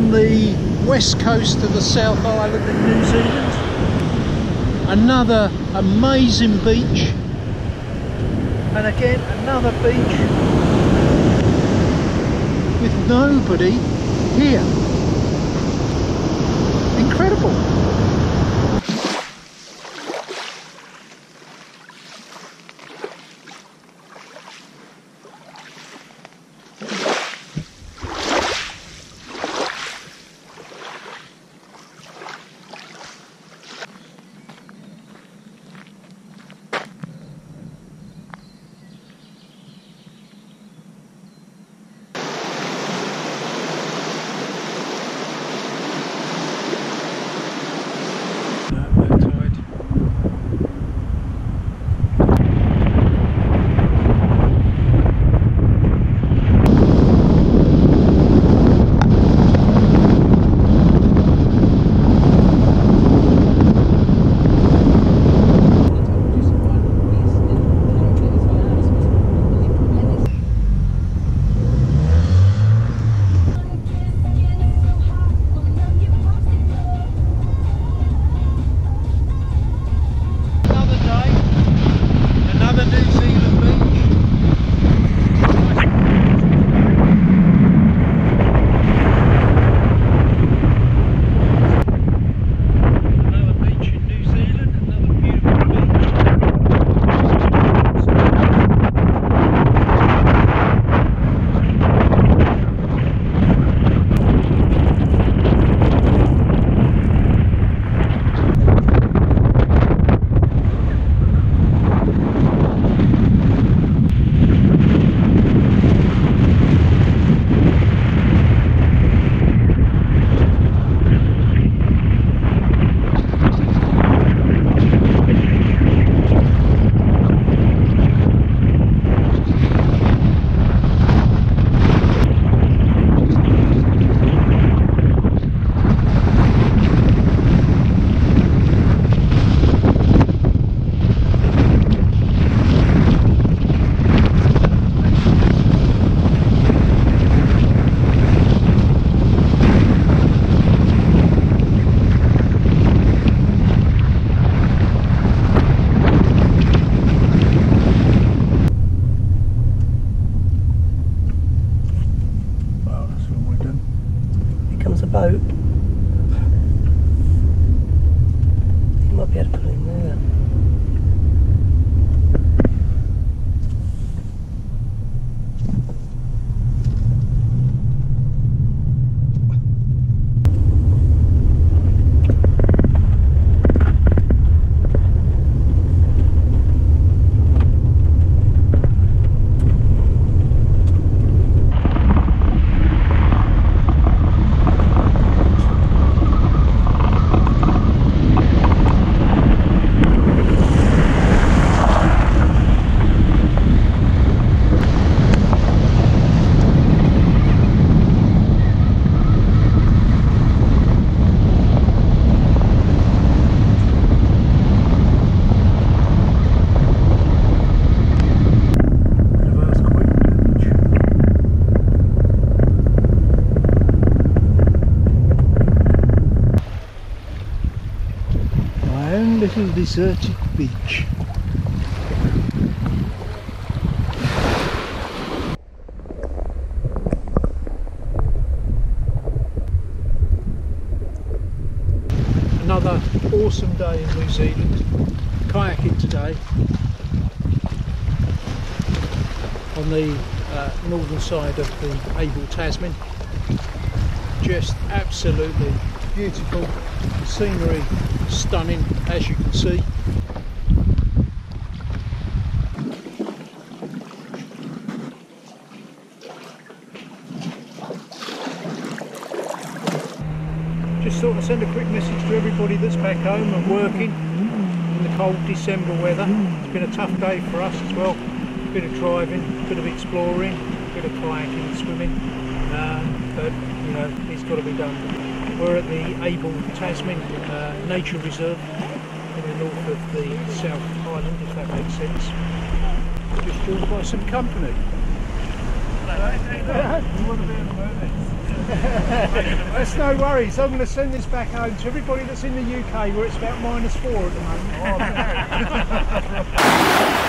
on the west coast of the South Island in New Zealand. Another amazing beach, and again another beach with nobody here. Incredible. Boat. You might be able to put it in there. Little deserted beach. Another awesome day in New Zealand. Kayaking today on the northern side of the Abel Tasmin. Just absolutely beautiful. The scenery stunning, as you can see. Just thought I'd send a quick message to everybody that's back home and working in the cold December weather. It's been a tough day for us as well. A bit of driving, a bit of exploring, a bit of kayaking and swimming, but you know, it's got to be done. We're at the Abel Tasmin Nature Reserve in the north of the South Island, if that makes sense. Just joined by some company. That's no worries. I'm going to send this back home to everybody that's in the UK where it's about -4 at the moment.